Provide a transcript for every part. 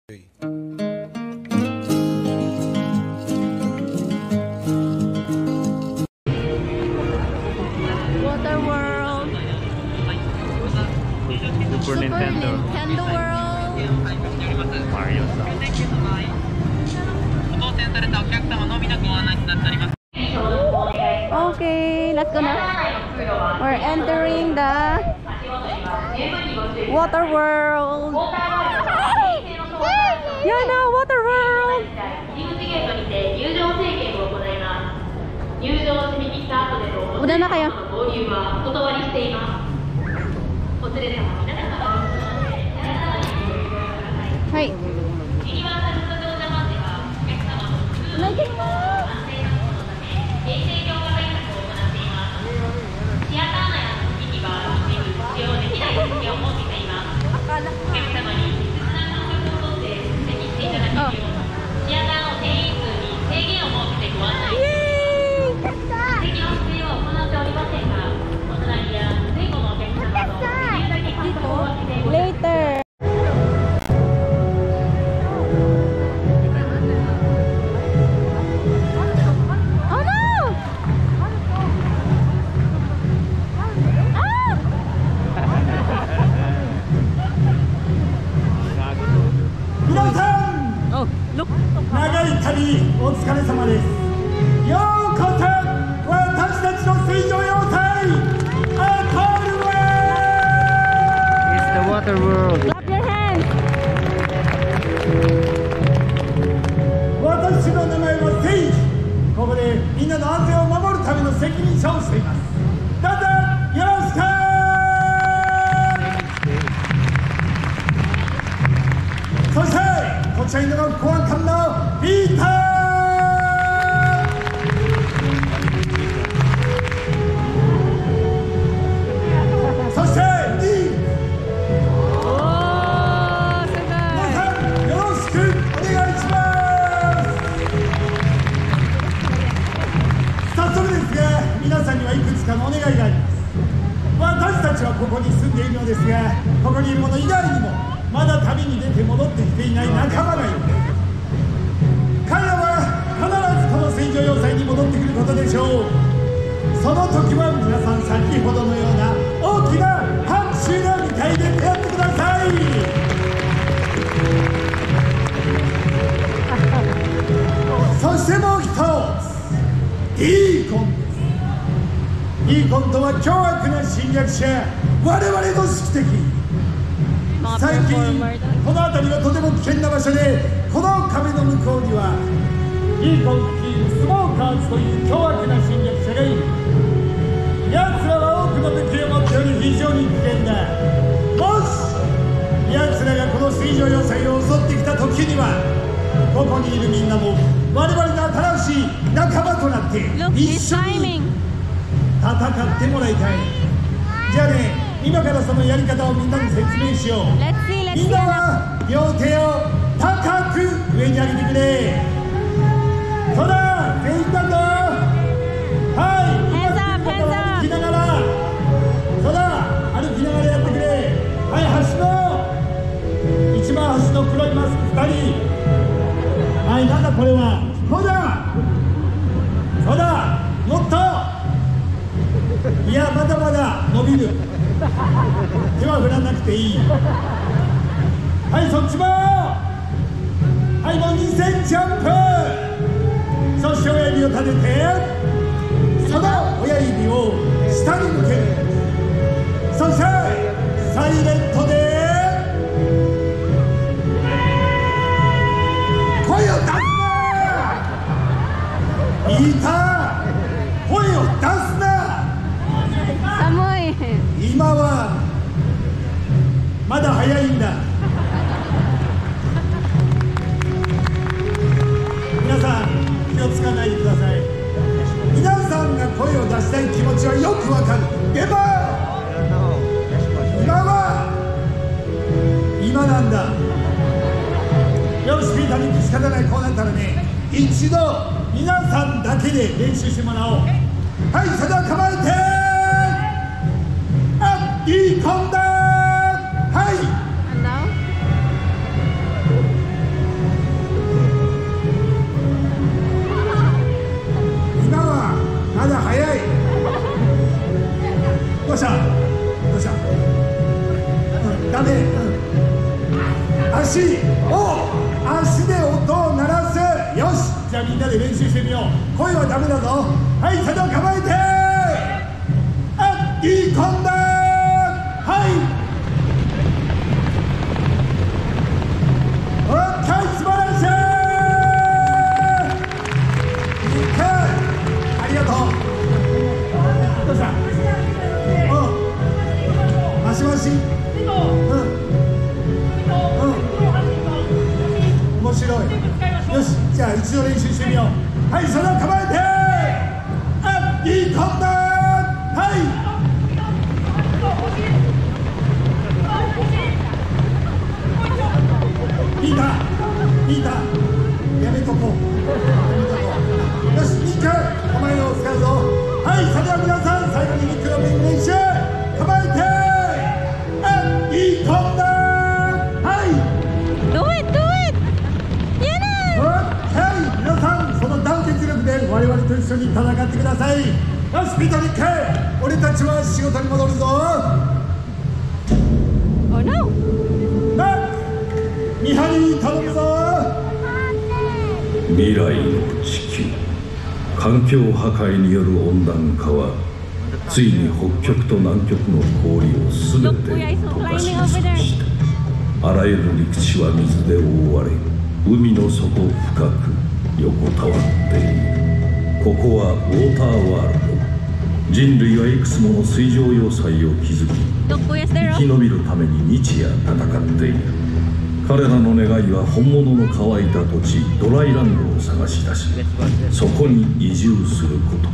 Waterworld. Super Nintendo World. Mario さん。 Okay, let's go now. We're entering the Waterworld. Yeah, no, Waterworld. Udah na kayo. Hai. Lagi mo. Later. Oh no! Oh, look. 長い旅お疲れ様です。ようこそ私たちの水上要塞アトールウェイ。 It's the Waterworld. Clap your hands. 私の名前はセイジ。ここでみんなの安全を守るための責任者をしています。どうぞよろしく。そしてこちらに乗る保安官のピーター。そしてニー。皆さんよろしくお願いします。早速ですが皆さんにはいくつかのお願いがあります。私たちはここに住んでいるのですが、ここにいる者以外にもまだ旅に出て戻ってきていない仲間がいる。彼らは必ずこの水上要塞に戻ってくることでしょう。その時は皆さん先ほどのような大きな拍手がみたいで手を振ってください。そしてもう一つ、ディーコンです。ディーコンとは凶悪な侵略者、我々の宿敵。最近この辺りはとても危険な場所で、この壁の向こうにはディーコン率いるスモーカーズという凶悪な侵略者がいる。奴らは多くの武器を持っており非常に危険だ。もし奴らがこの水上要塞を襲ってきた時には、ここにいるみんなも我々の新しい仲間となって一緒に戦ってもらいたい。じゃあね、今からそのやり方をみんなに説明しよう。みんなは両手を高く上に上げてくれ。そうだ、全員だぞ。はい、今歩きながら、そうだ、歩きながらやってくれ。はい、端の一番端の黒いマスク2人。はい、なんだこれは。そうだ、そうだ、もっと。いや、まだまだ伸びる。手は振らなくていい。はい、そっちも。はい、もう2センチジャンプ。そして親指を立てて、その親指を下に向ける。そしてサイレントで声を出すな。いいか、声を出すな。 寒い。 今はまだ早いんだ。皆さん気をつかないでください。皆さんが声を出したい気持ちはよくわかる。でも今は今なんだ。よし、ピーターに仕方ない。こうなったらね、一度皆さんだけで練習してもらおう。はい、それでは構えて。いいコンだ。はい。 しお足で音を鳴らす。よし、じゃあみんなで練習してみよう。声はダメだぞ。はい、それでは構えて、あ、いい込んだ。はい、オッケー、素晴らしい。いいか、ありがとう。どうした？マシマシ。面白い。よし、じゃあ一度練習してみよう。はい、それを構えて、あ、いい込んだ。はい、いいだ、いいだ、やめとこう、やめとこう。よし、いいか、構えを使うぞ。はい、それでは皆さん、最後に肉のメイン練習。構えて、あ、いい込んだ。はい、 Do it, do it! やだ。 皆さん、その団結力で我々と一緒に戦ってください。よし、ピートニック、俺たちは仕事に戻るぞ。 Oh no! な、見張り頼むぞ。 未来の地球、環境破壊による温暖化はついに北極と南極の氷を全て溶かし尽くした。あらゆる陸地は水で覆われ、海の底深く横たわっている。ここはウォーターワールド。人類はいくつもの水上要塞を築き、生き延びるために日夜戦っている。彼らの願いは本物の乾いた土地ドライランドを探し出し、そこに移住すること。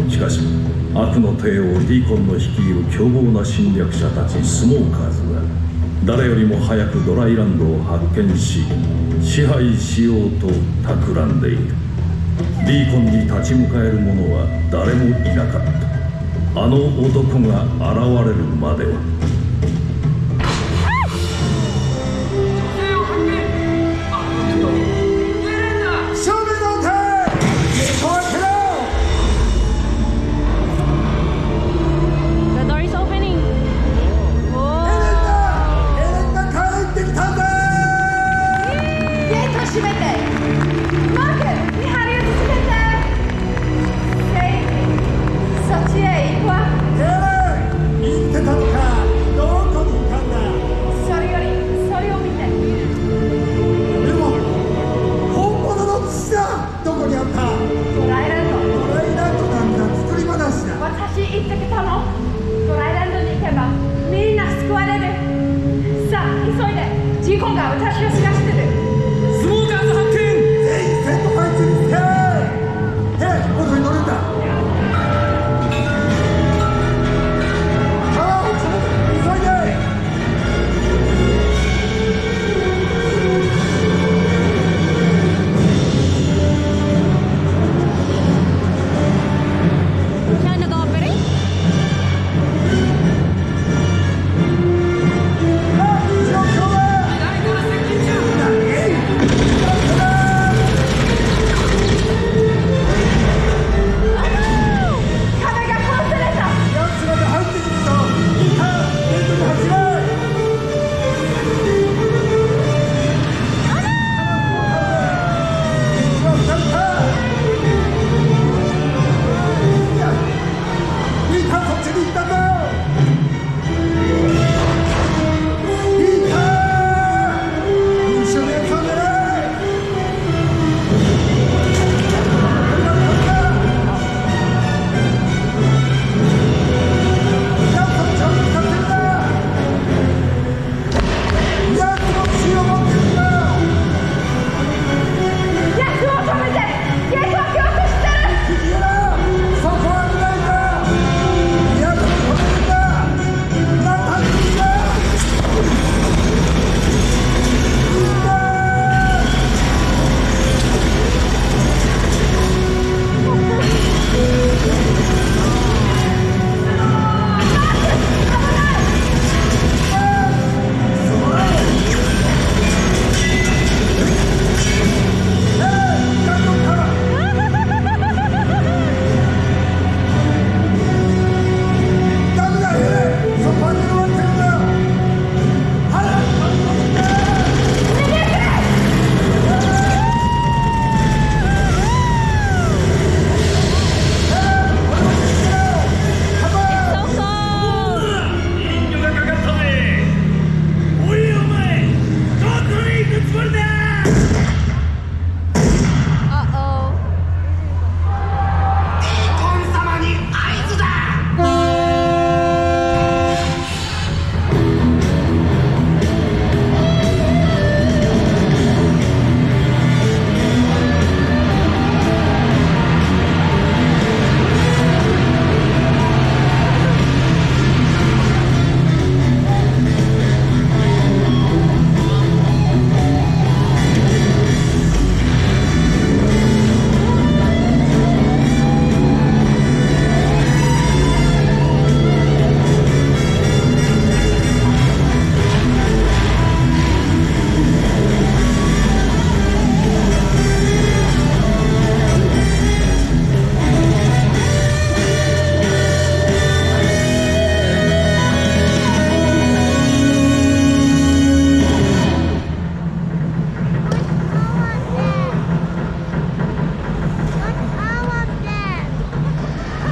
しかし悪の帝王ディーコンの率いる凶暴な侵略者たちスモーカーズは誰よりも早くドライランドを発見し、支配しようと企んでいる。ディーコンに立ち向かえる者は誰もいなかった。あの男が現れるまでは。 ど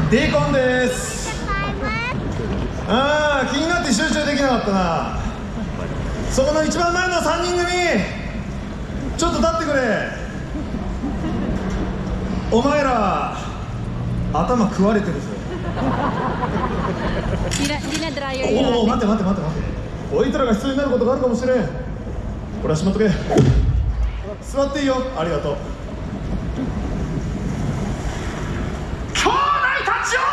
ディーコンです。ああ、気になって集中できなかったな。そこの一番前の3人組、ちょっと立ってくれ。お前ら頭食われてるぞ。おお、待て待て待て待て。こいつらが必要になることがあるかもしれん。これはしまっとけ。座っていいよ。ありがとう。兄弟たちよ。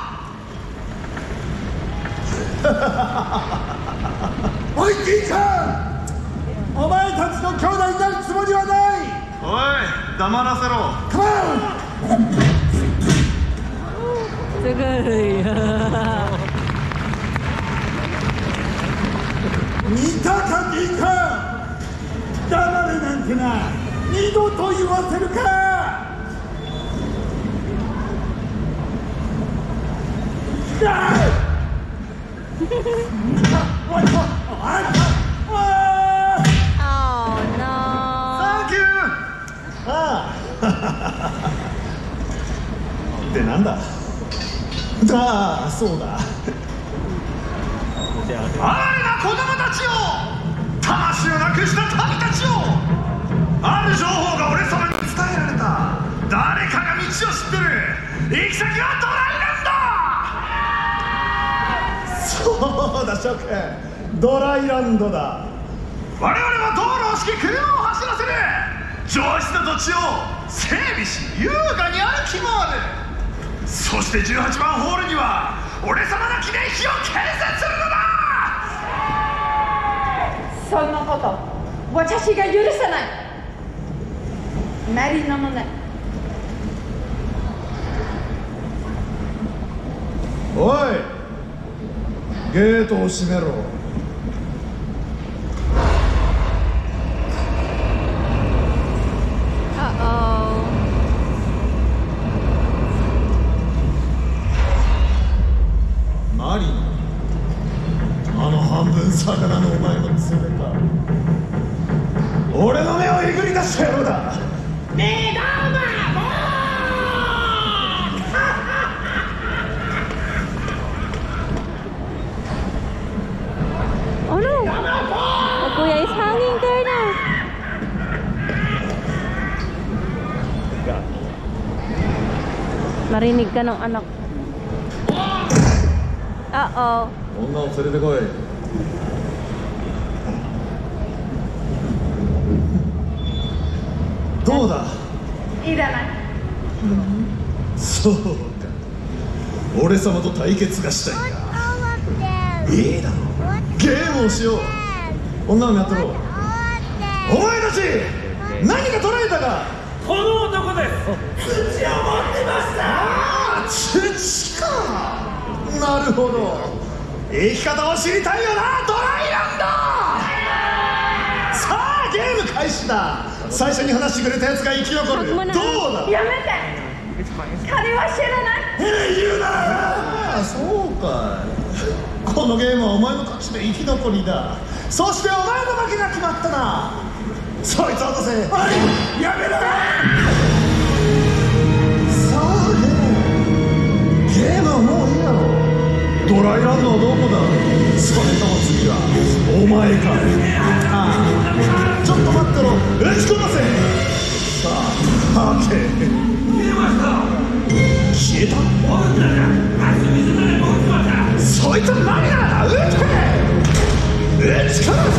おい、いいか。お前たちの兄弟になるつもりはない。おい、黙らせろ。カモン。 すごい。 見たかいいか。黙れなんてな、二度と言わせるか。ってなんだ。ああ、そうだ。あれな子供たちよ、魂をなくした民たちよ。ある情報が俺様に伝えられた。誰かが道を知ってる。行き先はドライランド。そうだ、諸君、ドライランドだ。我々は道路を敷き、車を走らせる。上質な土地を整備し、優雅に歩き回る。そして18番ホールには俺様の記念碑を建設するのだ。 そんなこと私が許さない。マリナもない。 おい、ゲートを閉めろ。マリナ、あの半分魚のお前の爪か。俺の目をえぐり出した野郎だ。目玉 Oh no! Kuya is hanging there now. Narinig ka ng anak. Uh-oh. 女を連れてこい。どうだ。 いらない。 そうか、俺様と対決がしたいか。いいだろう、ゲームをしよう。女をやってろ。お前たち何か捉えたか。 この男です。 土を持ってました。土か。なるほど、生き方を知りたいよな、ドライランド。さあゲーム開始だ。最初に話してくれたやつが生き残る。どうだ。 やめて、彼は知らない。 言うな。そうかい。このゲームはお前の勝ちで生き残りだ。そしてお前の負けが決まったな。そいつを落とせ。はい、やめろ。さあね、ゲームはもういいだろう。ドライランドはどこだ。それとも次はお前か。ああ、ちょっと待ってろ。打ち込ませ。さあ、はけ。消えた。そいつ何だ。撃て。打ち込ませ。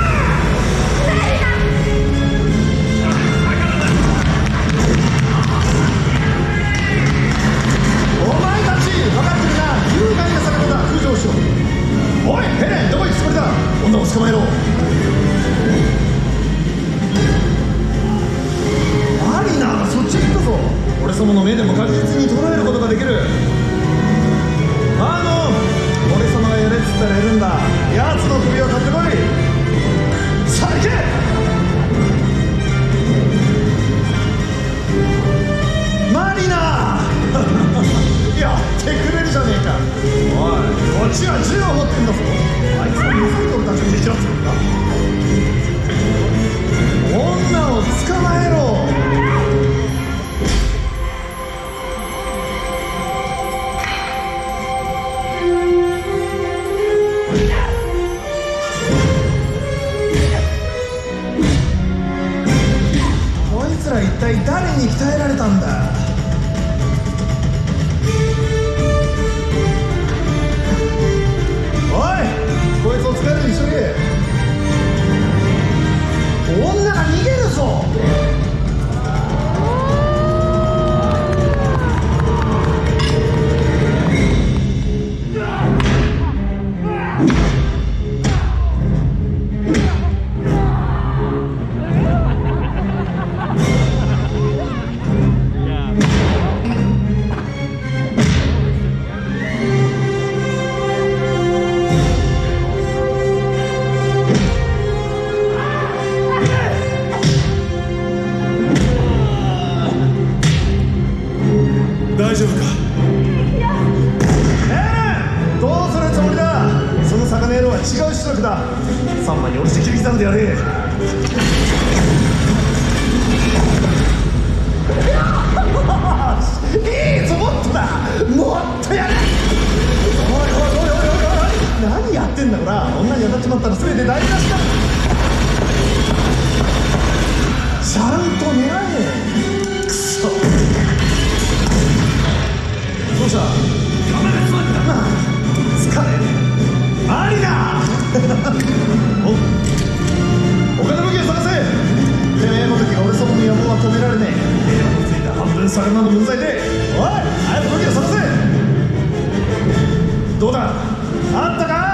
お前たち分かってるな。有害な魚だ。空上しろ。おいヘレン、どこ行くつもりだ。女を捕まえろ。マリナーがそっちに行ったぞ。俺様の目でも確実に捉えることができる。俺様がやれっつったらやるんだ。奴の首を取ってこい。さあ行け。マリナーやってくれるじゃねえか。おい、こっちは銃を持ってんだぞ。あいつはミサイルたちにできるんだ。女を捕まえろ。 奴ら一体誰に鍛えられたんだ。おい、こいつを使えるようにしとけ。女が逃げるぞ。大丈夫か。どうするつもりだ。その魚野郎は違う種族だ。3枚におろして切り刻んでやれ。いいぞ、もっとだ、もっとやれ。おいおいおいおいおいおい、何やってんだこら。女に当たっちまったら全て台無しだ。ちゃんと狙え。くそ、どうした。カメラつまんだな。疲れねえ。マリナ他の武器を探せ。てめえの時が俺様の野望は止められねえ。平和についた半分魚の分際で。おい、早く武器を探せ。どうだ、あったか。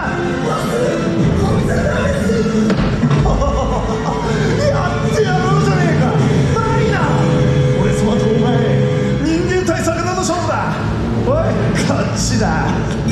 やってやろうじゃねえか。マリナ、俺様とお前、人間対魚の勝負だ。おい、こっちだ。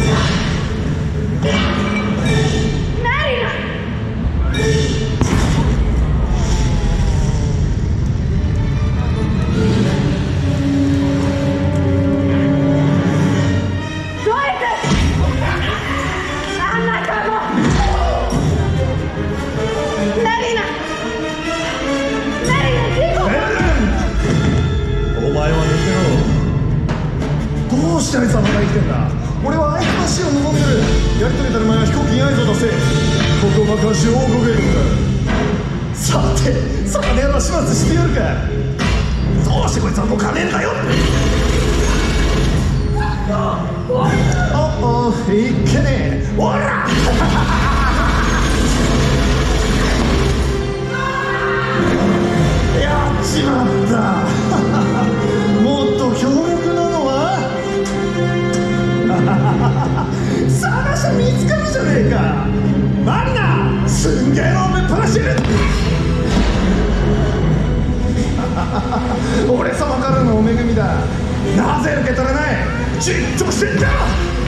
どうしてあいつはまだ生きてんだ。俺はあいつの死を望んでる。やり遂げたる前は飛行機に合図を出せ。ここ爆破し王国へ行くんだ。さて、その野郎始末してやるか。どうしてこいつはもう金んだよ。おっお、いっけねえ。おらやっちまった。もっと強力なのは探し見つかるじゃねえか。マリナ、すんげえのめっぱなしてる。俺様からのお恵みだ。なぜ受け取れない。じっとしてんだ。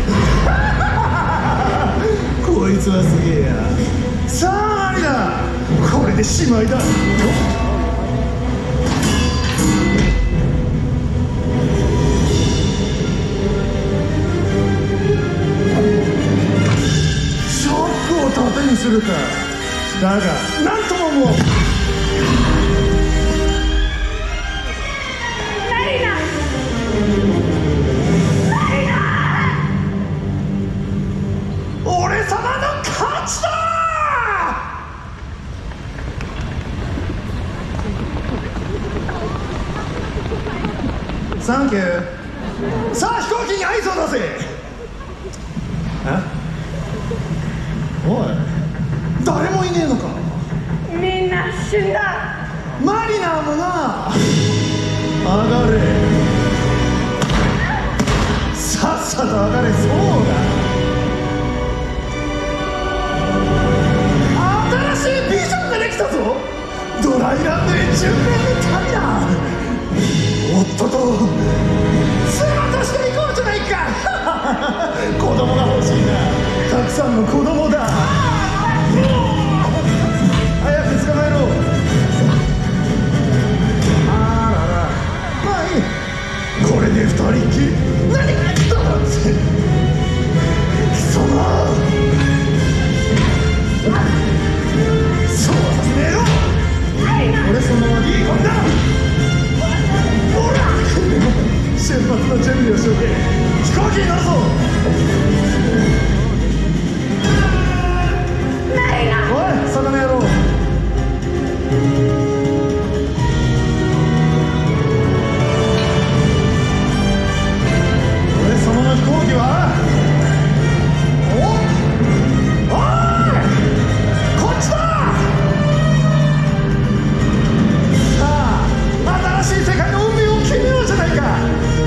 こいつはすげえや。さあマリナ、これでしまいだ。盾にするか。だがなんとももう。マリナ、マリナ、俺様の勝ちだ。サンキュー。さあ飛行機に合図を出せ。おい、誰もいねえのか。 みんな死んだ。 マリナーもな。上がれ、さっさと上がれ。そうだ、新しいビジョンができたぞ。ドライランドへ10年の旅だ。おっとと、妻として行こうじゃないか。子供が欲しいな。たくさんの子供だ。早く捕まえろ。あらら、まあいい。これで2人きり。何が言ったのって。貴様、そうはさせねえよ。俺様はリー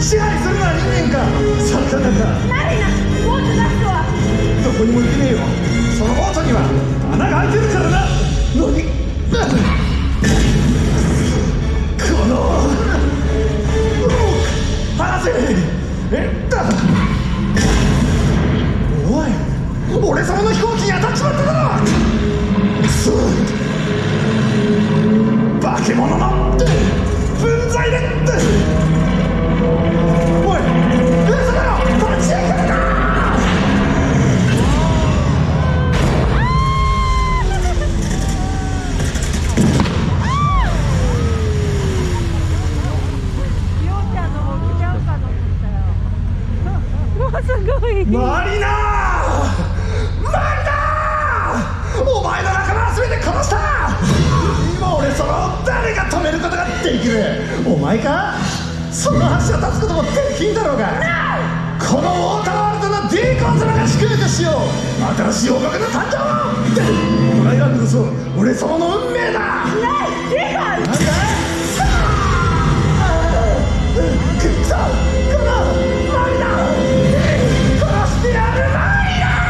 支配するのは人間か魚か。 マリナ、ボート出すわ。 どこにも行けねえよ。そのボートには穴が開いてるからな。何この離せ。おい、俺様の飛行機に当たっちまっただろ。化け物の分際で。おい、嘘だろ、立ち上がるな。マリナー、お前の仲間は全て殺した。今俺その誰が止めることができる。お前か。その橋を立つこともできんだろうが。このウォーターワールドのディーコン様が祝福しよう。新しい王国の誕生を。これがこそ俺様の運命だ。 ディーコン。 なんだ。くっそ、このマリナー殺してやる。マリナー。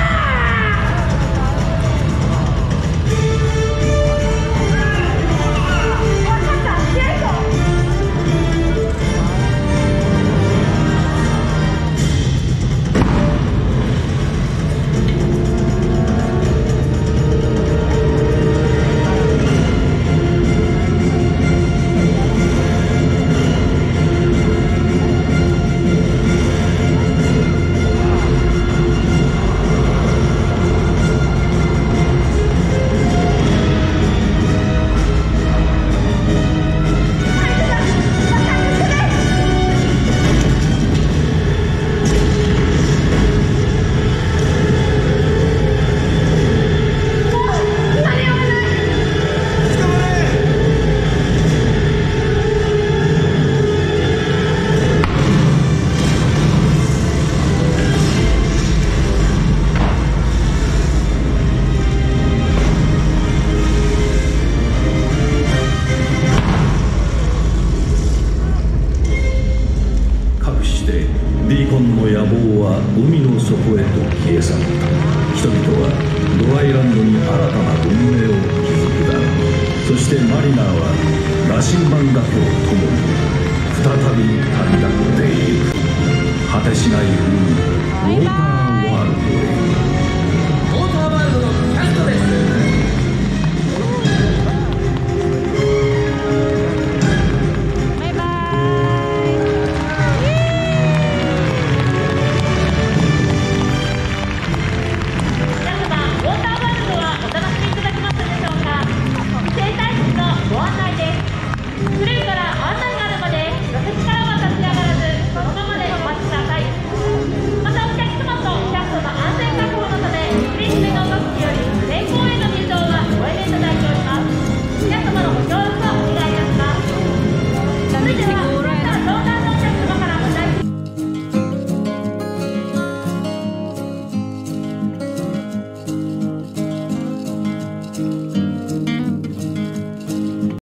海の底へと消え去った。人々はドアイランドに新たな文明を築くだろう。そしてマリナーは羅針盤だけを共に再び旅立っていく。果てしない海、ウォーターワールドへ。